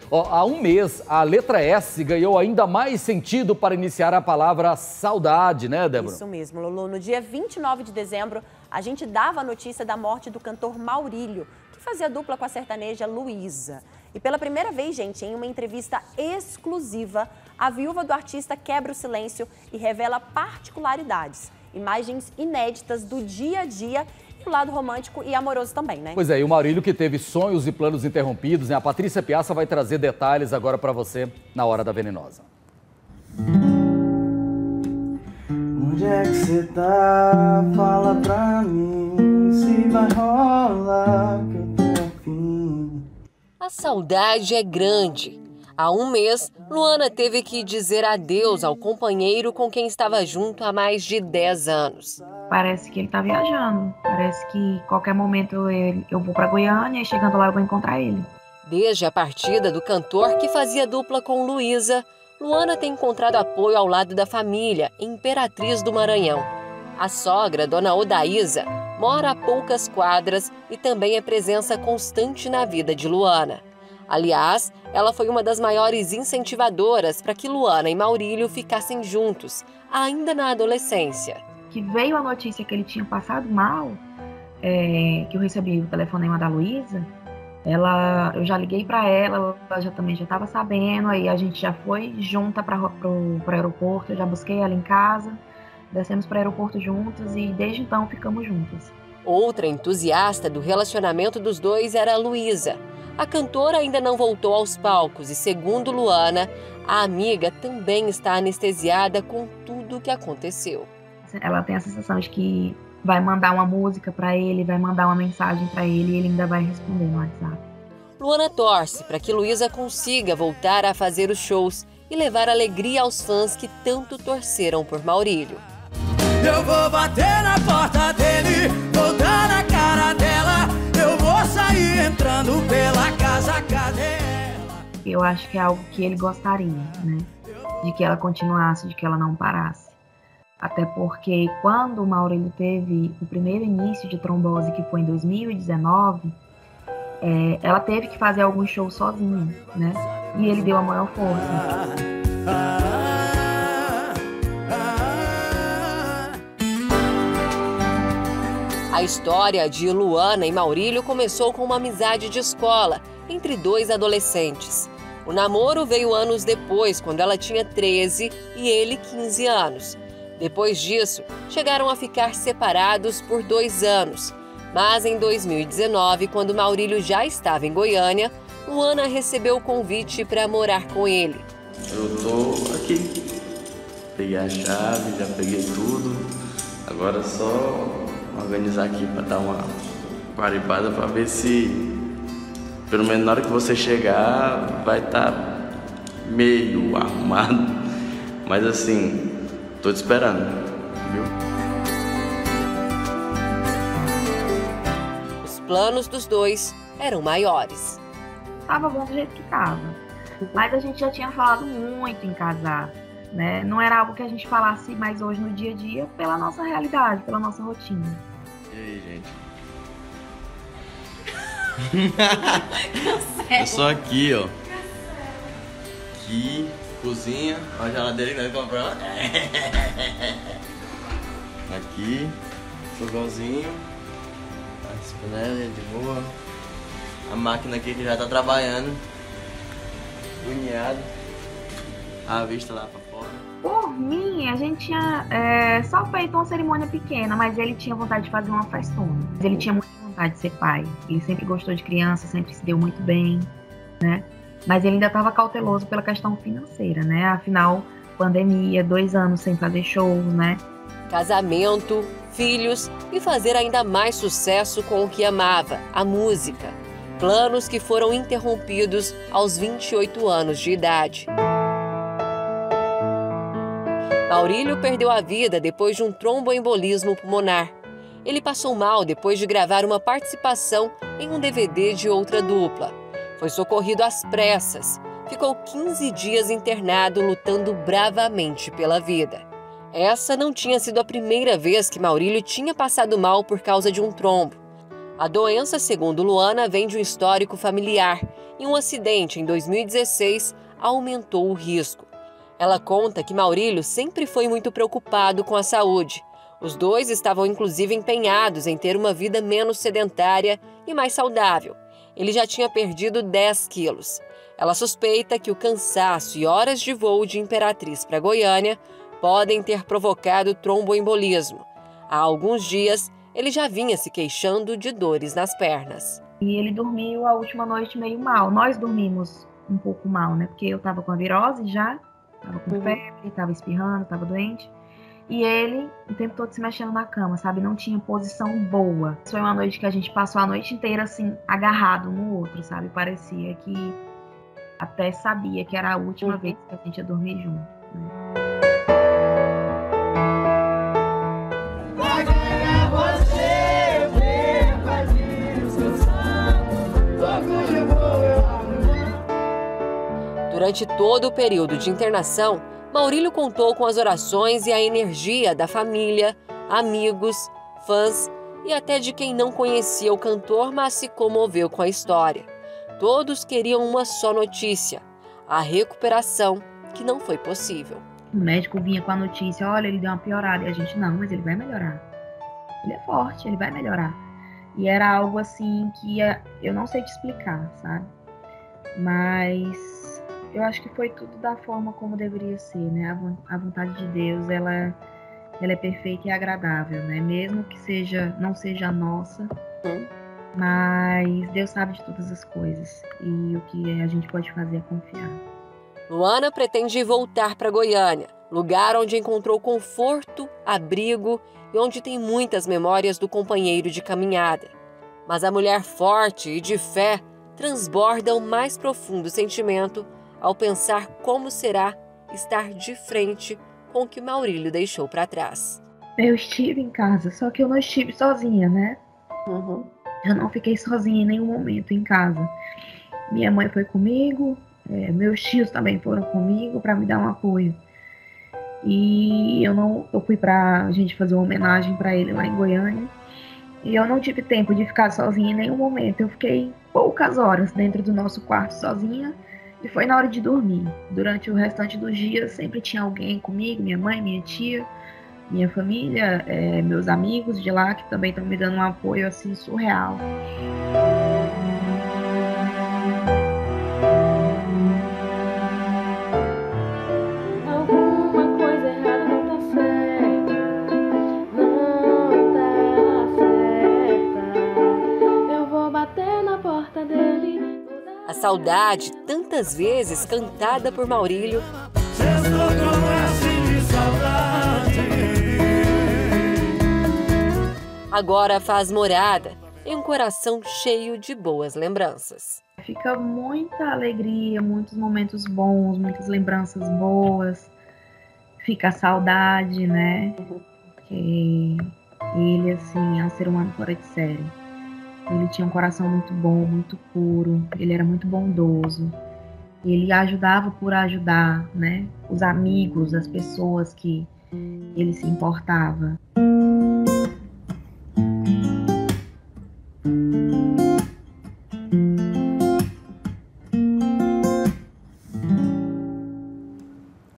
Ó, há um mês, a letra S ganhou ainda mais sentido para iniciar a palavra saudade, né, Débora? Isso mesmo, Lulu. No dia 29 de dezembro, a gente dava a notícia da morte do cantor Maurílio, que fazia dupla com a sertaneja Luísa. E pela primeira vez, gente, em uma entrevista exclusiva, a viúva do artista quebra o silêncio e revela particularidades, imagens inéditas do dia a dia e o lado romântico e amoroso também, né? Pois é, e o Maurílio que teve sonhos e planos interrompidos, né? A Patrícia Piazza vai trazer detalhes agora para você na Hora da Venenosa. Onde é que você tá? Fala pra mim se vai rolar que eu tô afim. A saudade é grande. Há um mês, Luana teve que dizer adeus ao companheiro com quem estava junto há mais de 10 anos. Parece que ele tá viajando. Parece que qualquer momento eu vou pra Goiânia e chegando lá eu vou encontrar ele. Desde a partida do cantor que fazia dupla com Luísa, Luana tem encontrado apoio ao lado da família, em Imperatriz do Maranhão. A sogra, dona Odaísa, mora a poucas quadras e também é presença constante na vida de Luana. Aliás, ela foi uma das maiores incentivadoras para que Luana e Maurílio ficassem juntos, ainda na adolescência. Que veio a notícia que ele tinha passado mal, que eu recebi o telefonema da Luísa, eu já liguei para ela também já estava sabendo, aí a gente já foi junta para o aeroporto, eu já busquei ela em casa, descemos para o aeroporto juntas e desde então ficamos juntas. Outra entusiasta do relacionamento dos dois era a Luísa. A cantora ainda não voltou aos palcos e, segundo Luana, a amiga também está anestesiada com tudo o que aconteceu. Ela tem a sensação de que vai mandar uma música para ele, vai mandar uma mensagem para ele e ele ainda vai responder no WhatsApp. Luana torce para que Luísa consiga voltar a fazer os shows e levar alegria aos fãs que tanto torceram por Maurílio. Eu vou bater na porta dele, vou dar na cara dela, eu vou sair entrando pela casa, cadê ela? Eu acho que é algo que ele gostaria, né? De que ela continuasse, de que ela não parasse. Até porque quando o Maurílio teve o primeiro início de trombose, que foi em 2019, ela teve que fazer alguns shows sozinha, né? E ele deu a maior força. A história de Luana e Maurílio começou com uma amizade de escola entre dois adolescentes. O namoro veio anos depois, quando ela tinha 13 e ele 15 anos. Depois disso, chegaram a ficar separados por 2 anos. Mas em 2019, quando Maurílio já estava em Goiânia, Luana recebeu o convite para morar com ele. Eu tô aqui. Peguei a chave, já peguei tudo. Agora é só organizar aqui para dar uma guaribada para ver se, pelo menos na hora que você chegar, vai estar meio arrumado. Mas assim, tô te esperando, viu? Os planos dos dois eram maiores. Tava bom do jeito que tava, mas a gente já tinha falado muito em casar, né? Não era algo que a gente falasse mais hoje no dia a dia pela nossa realidade, pela nossa rotina. E aí, gente? Eu sou aqui, ó. Aqui, cozinha, a geladeira que nós compramos. Aqui, fogãozinho, as panelas de boa. A máquina aqui que já tá trabalhando. Unhado. A vista lá pra fora. Por mim, a gente tinha só feito uma cerimônia pequena, mas ele tinha vontade de fazer uma festona. Ele tinha muita vontade de ser pai. Ele sempre gostou de criança, sempre se deu muito bem, né? Mas ele ainda estava cauteloso pela questão financeira, né? Afinal, pandemia, 2 anos sem fazer shows, né? Casamento, filhos e fazer ainda mais sucesso com o que amava, a música. Planos que foram interrompidos aos 28 anos de idade. Maurílio perdeu a vida depois de um tromboembolismo pulmonar. Ele passou mal depois de gravar uma participação em um DVD de outra dupla. Foi socorrido às pressas. Ficou 15 dias internado, lutando bravamente pela vida. Essa não tinha sido a primeira vez que Maurílio tinha passado mal por causa de um trombo. A doença, segundo Luana, vem de um histórico familiar e um acidente em 2016 aumentou o risco. Ela conta que Maurílio sempre foi muito preocupado com a saúde. Os dois estavam inclusive empenhados em ter uma vida menos sedentária e mais saudável. Ele já tinha perdido 10 quilos. Ela suspeita que o cansaço e horas de voo de Imperatriz para Goiânia podem ter provocado tromboembolismo. Há alguns dias, ele já vinha se queixando de dores nas pernas. E ele dormiu a última noite meio mal. Nós dormimos um pouco mal, né? Porque eu tava com a virose já, tava com febre, tava espirrando, tava doente. E ele o tempo todo se mexendo na cama, sabe? Não tinha posição boa. Foi uma noite que a gente passou a noite inteira assim, agarrado um no outro, sabe? Parecia que até sabia que era a última vez que a gente ia dormir junto, né? Durante todo o período de internação, Maurílio contou com as orações e a energia da família, amigos, fãs e até de quem não conhecia o cantor, mas se comoveu com a história. Todos queriam uma só notícia: a recuperação, que não foi possível. O médico vinha com a notícia: olha, ele deu uma piorada. E a gente: não, mas ele vai melhorar. Ele é forte, ele vai melhorar. E era algo assim que eu não sei te explicar, sabe? Mas eu acho que foi tudo da forma como deveria ser, né? A vontade de Deus, ela é perfeita e agradável, né? Mesmo que não seja a nossa, mas Deus sabe de todas as coisas. E o que a gente pode fazer é confiar. Luana pretende voltar para Goiânia, lugar onde encontrou conforto, abrigo e onde tem muitas memórias do companheiro de caminhada. Mas a mulher forte e de fé transborda o mais profundo sentimento ao pensar como será estar de frente com o que Maurílio deixou para trás. Eu estive em casa, só que eu não estive sozinha, né? Eu não fiquei sozinha em nenhum momento em casa. Minha mãe foi comigo, meus tios também foram comigo para me dar um apoio. E eu fui pra gente fazer uma homenagem para ele lá em Goiânia. E eu não tive tempo de ficar sozinha em nenhum momento. Eu fiquei poucas horas dentro do nosso quarto sozinha. E foi na hora de dormir. Durante o restante dos dias sempre tinha alguém comigo, minha mãe, minha tia, minha família, meus amigos de lá que também estão me dando um apoio assim surreal. Alguma coisa errada não tá certa, não tá certa. Eu vou bater na porta dele. A saudade, tantas vezes cantada por Maurílio, agora faz morada em um coração cheio de boas lembranças. Fica muita alegria, muitos momentos bons, muitas lembranças boas. Fica a saudade, né? Porque ele, assim, é um ser humano fora de série. Ele tinha um coração muito bom, muito puro. Ele era muito bondoso. Ele ajudava por ajudar, né? Os amigos, as pessoas que ele se importava.